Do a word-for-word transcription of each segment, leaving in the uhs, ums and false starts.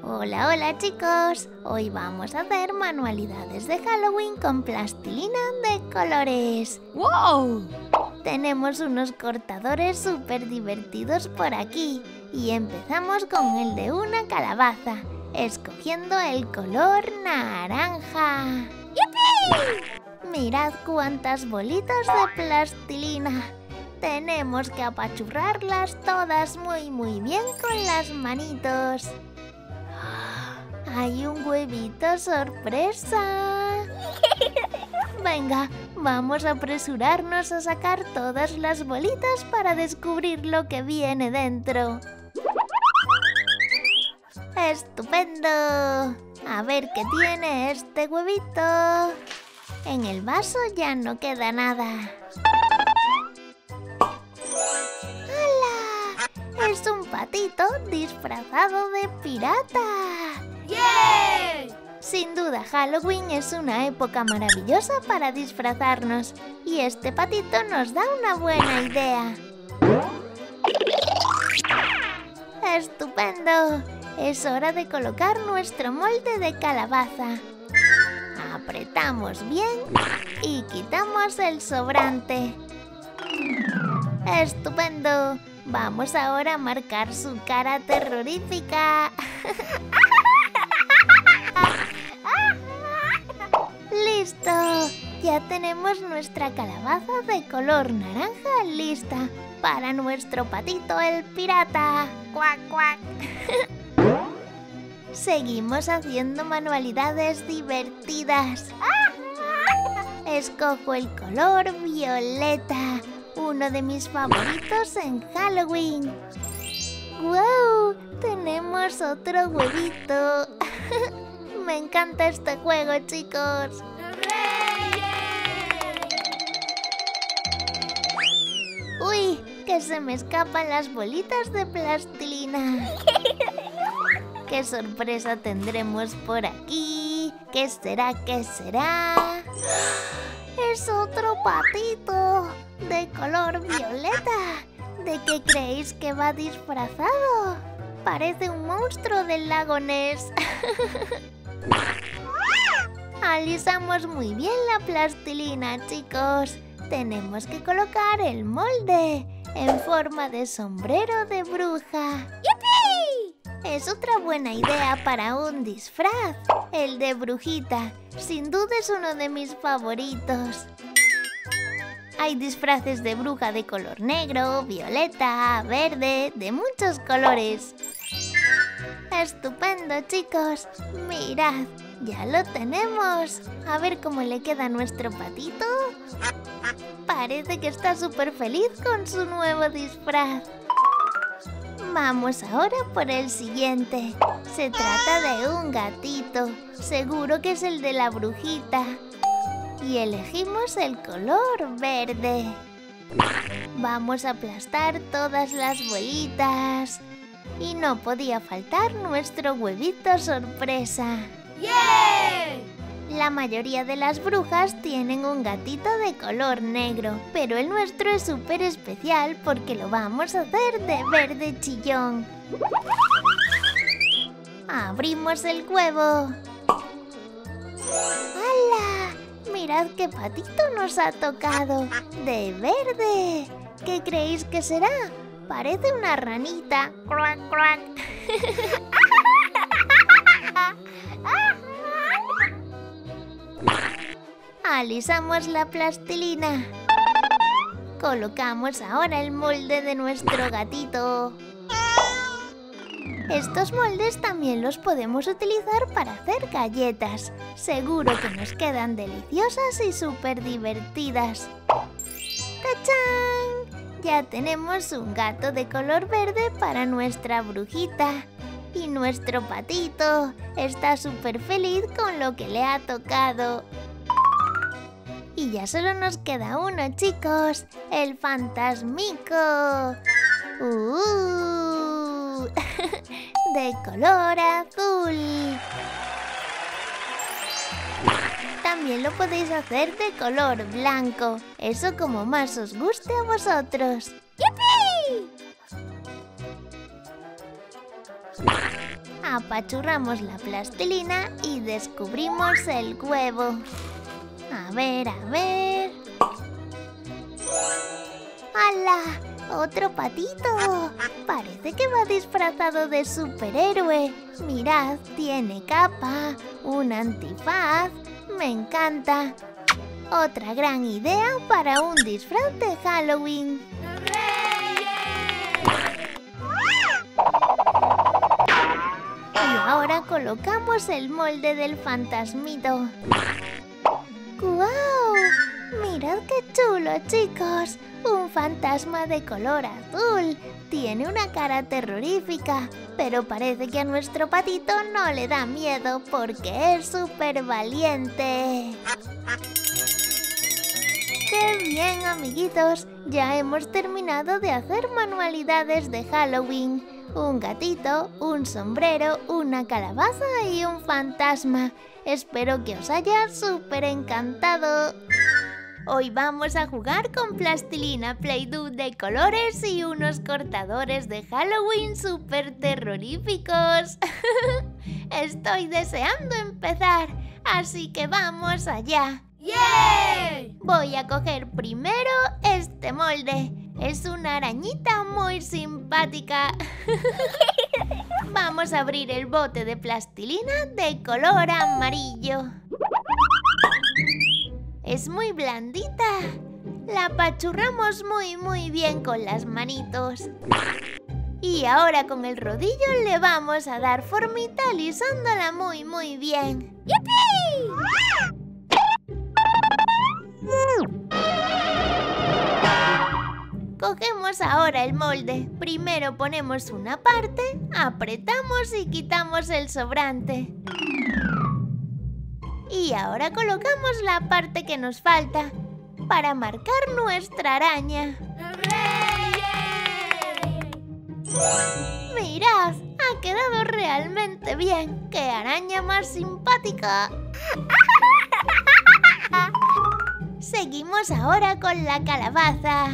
Hola, hola chicos, hoy vamos a hacer manualidades de Halloween con plastilina de colores. ¡Wow! Tenemos unos cortadores súper divertidos por aquí y empezamos con el de una calabaza, escogiendo el color naranja. ¡Yupi! Mirad cuántas bolitas de plastilina. Tenemos que apachurrarlas todas muy muy bien con las manitos. ¡Hay un huevito sorpresa! Venga, vamos a apresurarnos a sacar todas las bolitas para descubrir lo que viene dentro. ¡Estupendo! A ver qué tiene este huevito. En el vaso ya no queda nada. ¡Hala! Es un patito disfrazado de pirata. ¡Yay! Sin duda, Halloween es una época maravillosa para disfrazarnos y este patito nos da una buena idea. ¡Estupendo! Es hora de colocar nuestro molde de calabaza. Apretamos bien y quitamos el sobrante. ¡Estupendo! Vamos ahora a marcar su cara terrorífica. ¡Listo! Ya tenemos nuestra calabaza de color naranja lista para nuestro patito el pirata. ¡Cuac, cuac! Seguimos haciendo manualidades divertidas. Escojo el color violeta, uno de mis favoritos en Halloween. ¡Wow! Tenemos otro huevito. Me encanta este juego, chicos. ¡Uy! Que se me escapan las bolitas de plastilina. ¿Qué sorpresa tendremos por aquí? ¿Qué será? ¿Qué será? ¡Es otro patito de color violeta! ¿De qué creéis que va disfrazado? Parece un monstruo del lago Ness. Alisamos muy bien la plastilina, chicos. Tenemos que colocar el molde en forma de sombrero de bruja. ¡Yupi! Es otra buena idea para un disfraz, el de brujita. Sin duda es uno de mis favoritos. Hay disfraces de bruja de color negro, violeta, verde, de muchos colores. ¡Estupendo, chicos! ¡Mirad! ¡Ya lo tenemos! A ver cómo le queda a nuestro patito. Parece que está súper feliz con su nuevo disfraz. Vamos ahora por el siguiente. Se trata de un gatito. Seguro que es el de la brujita. Y elegimos el color verde. Vamos a aplastar todas las bolitas. Y no podía faltar nuestro huevito sorpresa. ¡Yay! La mayoría de las brujas tienen un gatito de color negro, pero el nuestro es súper especial porque lo vamos a hacer de verde chillón. Abrimos el huevo. ¡Hala! Mirad qué patito nos ha tocado, de verde. ¿Qué creéis que será? Parece una ranita. ¡Crack, crack! Alisamos la plastilina. Colocamos ahora el molde de nuestro gatito. Estos moldes también los podemos utilizar para hacer galletas. Seguro que nos quedan deliciosas y súper divertidas. ¡Tachán! Ya tenemos un gato de color verde para nuestra brujita. Y nuestro patito está súper feliz con lo que le ha tocado. Y ya solo nos queda uno, chicos, el fantasmico. Uh, de color azul. También lo podéis hacer de color blanco, eso como más os guste a vosotros. ¡Yupi! Apachurramos la plastilina y descubrimos el huevo. A ver, a ver... ¡Hala! ¡Otro patito! Parece que va disfrazado de superhéroe. Mirad, tiene capa, un antifaz. ¡Me encanta! Otra gran idea para un disfraz de Halloween. Y ahora colocamos el molde del fantasmito. ¡Guau! ¡Mirad qué chulo, chicos! Un fantasma de color azul. Tiene una cara terrorífica, pero parece que a nuestro patito no le da miedo porque es súper valiente. ¡Qué bien, amiguitos! Ya hemos terminado de hacer manualidades de Halloween. Un gatito, un sombrero, una calabaza y un fantasma. Espero que os haya súper encantado. Hoy vamos a jugar con plastilina Play-Doh de colores y unos cortadores de Halloween súper terroríficos. Estoy deseando empezar, así que vamos allá. ¡Yay! Voy a coger primero este molde. Es una arañita muy simpática. Vamos a abrir el bote de plastilina de color amarillo. Es muy blandita. La apachurramos muy muy bien con las manitos. Y ahora con el rodillo le vamos a dar formita alisándola muy muy bien. ¡Yupi! Cogemos ahora el molde. Primero ponemos una parte, apretamos y quitamos el sobrante. Y ahora colocamos la parte que nos falta para marcar nuestra araña. ¡Mirad! Ha quedado realmente bien. ¡Qué araña más simpática! Seguimos ahora con la calabaza.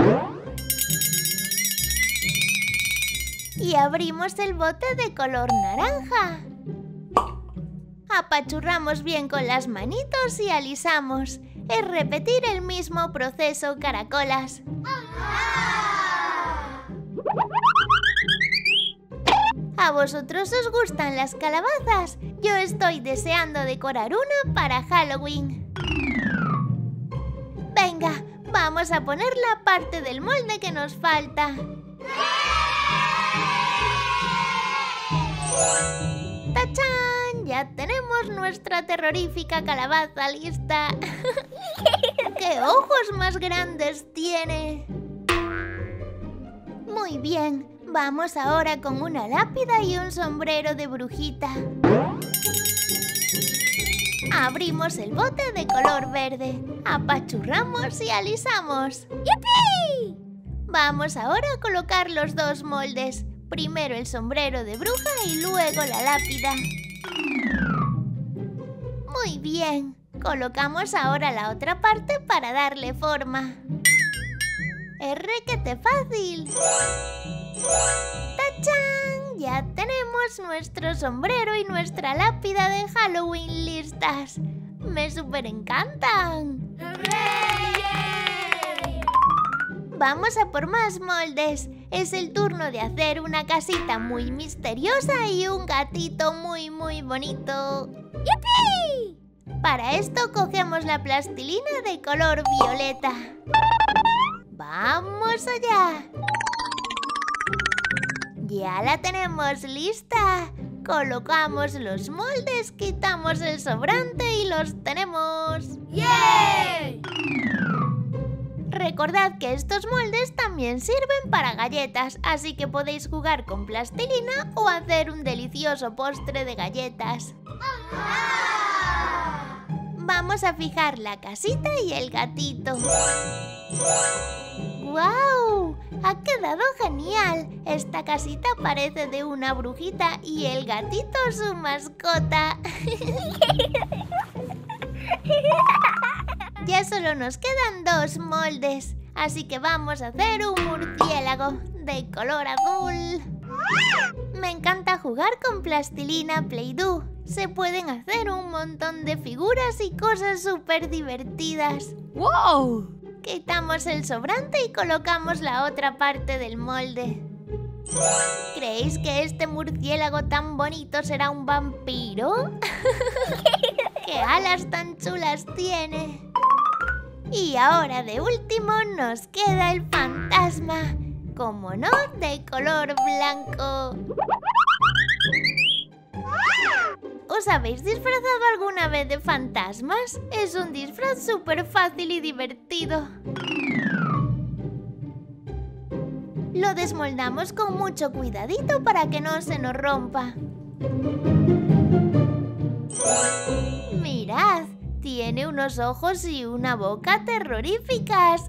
Y abrimos el bote de color naranja. Apachurramos bien con las manitos y alisamos. Es repetir el mismo proceso, caracolas. ¿A vosotros os gustan las calabazas? Yo estoy deseando decorar una para Halloween. Venga, vamos a poner la parte del molde que nos falta. ¡Tachán! Ya tenemos nuestra terrorífica calabaza lista. ¡Qué ojos más grandes tiene! Muy bien, vamos ahora con una lápida y un sombrero de brujita. Abrimos el bote de color verde, apachurramos y alisamos. ¡Yupi! Vamos ahora a colocar los dos moldes. Primero el sombrero de bruja y luego la lápida. Muy bien. Colocamos ahora la otra parte para darle forma. ¡Es requete fácil! ¡Tachán! Ya tenemos nuestro sombrero y nuestra lápida de Halloween listas. ¡Me súper encantan! Vamos a por más moldes. Es el turno de hacer una casita muy misteriosa y un gatito muy muy bonito. ¡Yupi! Para esto cogemos la plastilina de color violeta. ¡Vamos allá! Ya la tenemos lista. Colocamos los moldes, quitamos el sobrante y los tenemos. ¡Yay! Recordad que estos moldes también sirven para galletas, así que podéis jugar con plastilina o hacer un delicioso postre de galletas. Vamos a fijar la casita y el gatito. ¡Guau! ¡Ha quedado genial! Esta casita parece de una brujita y el gatito su mascota. Ya solo nos quedan dos moldes, así que vamos a hacer un murciélago de color azul. Me encanta jugar con plastilina Play-Doh. Se pueden hacer un montón de figuras y cosas súper divertidas. ¡Wow! Quitamos el sobrante y colocamos la otra parte del molde. ¿Creéis que este murciélago tan bonito será un vampiro? ¡Qué alas tan chulas tiene! Y ahora de último nos queda el fantasma, como no, de color blanco. ¿Os habéis disfrazado alguna vez de fantasmas? Es un disfraz súper fácil y divertido. Lo desmoldamos con mucho cuidadito para que no se nos rompa. Mirad, tiene unos ojos y una boca terroríficas.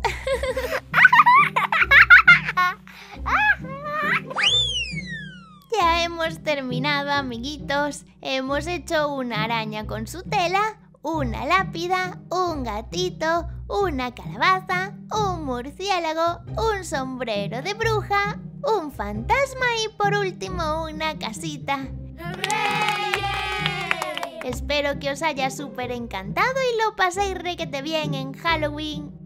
Ya hemos terminado, amiguitos. Hemos hecho una araña con su tela, una lápida, un gatito, una calabaza, un murciélago, un sombrero de bruja, un fantasma y por último una casita. Espero que os haya súper encantado y lo paséis requete bien en Halloween.